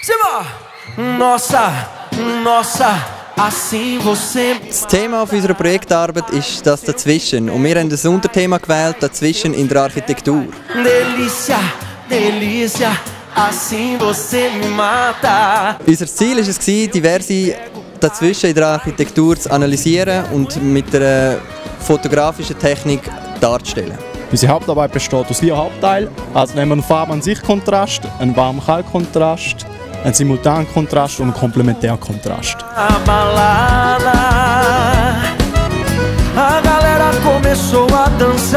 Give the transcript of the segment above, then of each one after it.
Nossa, nossa, assim você. Das Thema auf unserer Projektarbeit ist das Dazwischen. Und wir haben das Unterthema gewählt, Dazwischen in der Architektur. Delícia, delícia, assim você me mata. Unser Ziel war es, diverse Dazwischen in der Architektur zu analysieren und mit einer fotografischen Technik darzustellen. Unsere Hauptarbeit besteht aus 4 Hauptteilen. Also nehmen wir einen Farbe-an-sich-Kontrast, einen Warm-Kalt-Kontrast, einen Simultan-Kontrast und einen Komplementär-Kontrast. A balada, a galera começou a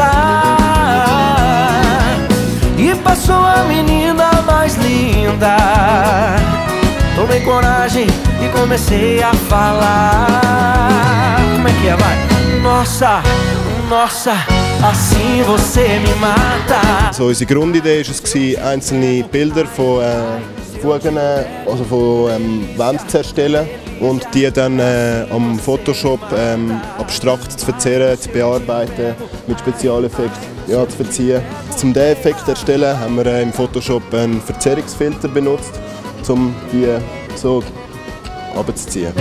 dançar e passou a menina mais linda. Tomei coragem e comecei a falar. Como é que é, vai? Nossa, nossa, assim você me mata. So, unsere Grundidee war es, einzelne Bilder von Fugen, also von Wänden zu erstellen und die dann am Photoshop abstrakt zu verzerren, zu bearbeiten, mit Spezialeffekten zu verziehen. Um diesen Effekt zu erstellen, haben wir im Photoshop einen Verzerrungsfilter benutzt, um die so runterzuziehen.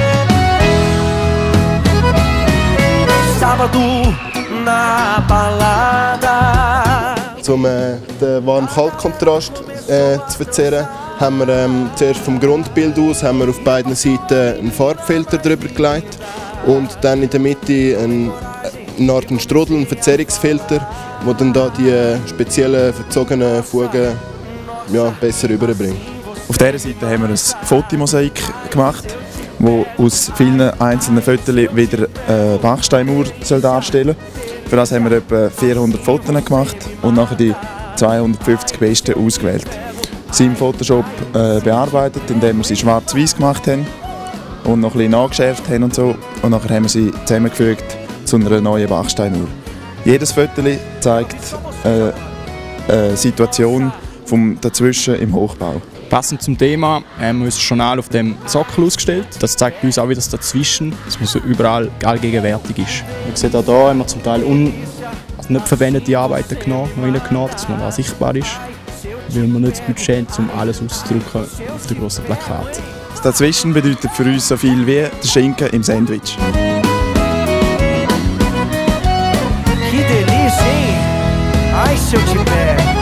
Sábado na balada. Um den Warm-Kalt-Kontrast zu verzerren, haben wir zuerst vom Grundbild aus haben wir auf beiden Seiten einen Farbfilter drüber gelegt und dann in der Mitte eine Art Strudel, einen Verzerrungsfilter, der dann da die speziellen verzogenen Fugen besser rüberbringt. Auf dieser Seite haben wir ein Fotomosaik gemacht, das aus vielen einzelnen Fotos wieder eine Backsteinmauer darstellen soll. Für das haben wir etwa 400 Fotos gemacht und nachher die 250 besten ausgewählt. Sie im Photoshop bearbeitet, indem wir sie schwarz-weiß gemacht haben und noch ein bisschen nachgeschärft haben und so. Und nachher haben wir sie zusammengefügt zu einer neuen Backsteinmauer. Jedes Foto zeigt eine Situation vom Dazwischen im Hochbau. Passend zum Thema haben wir unser Journal auf dem Sockel ausgestellt. Das zeigt uns auch wieder das Dazwischen, dass man so überall allgegenwärtig ist. Man sieht auch hier, haben wir zum Teil nicht verwendete Arbeiten reingenommen, dass man da sichtbar ist. Weil wir nicht das Budget haben, um alles auszudrücken auf den grossen Plakat. Das Dazwischen bedeutet für uns so viel wie der Schinken im Sandwich. Que delícia, hein? Ai, se eu te pego.